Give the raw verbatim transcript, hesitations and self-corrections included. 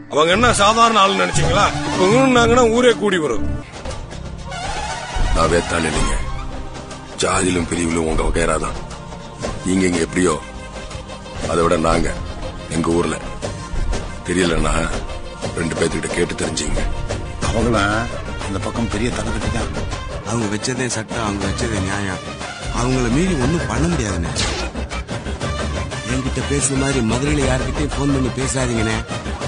அவங்க என்ன சாதாரண ஆள் நினைச்சீங்களா? இவங்கன்னா ஊரே கூடி வரும். நான் வேத்தாள் இல்லைங்க. ஜாதியிலும் பிரிவிலும் உங்க வகையராதான். நீங்க இங்க எப்படியோ அதை விட நாங்க எங்க ஊர்ல தெரியலன்னா ரெண்டு பேர்த்துக்கிட்ட கேட்டு தெரிஞ்சுங்க. அவங்களாம் அந்த பக்கம் பெரிய தலைக்கட்டி தான். அவங்க வச்சதே சட்டம், அவங்க வச்சதே நியாயம். அவங்கள மீறி ஒன்னும் பண்ண முடியாதுண்ணே. என்கிட்ட பேசுற மாதிரி மதுரையில யாருக்கிட்டையும் போன் பண்ணி பேசாதீங்கண்ணே.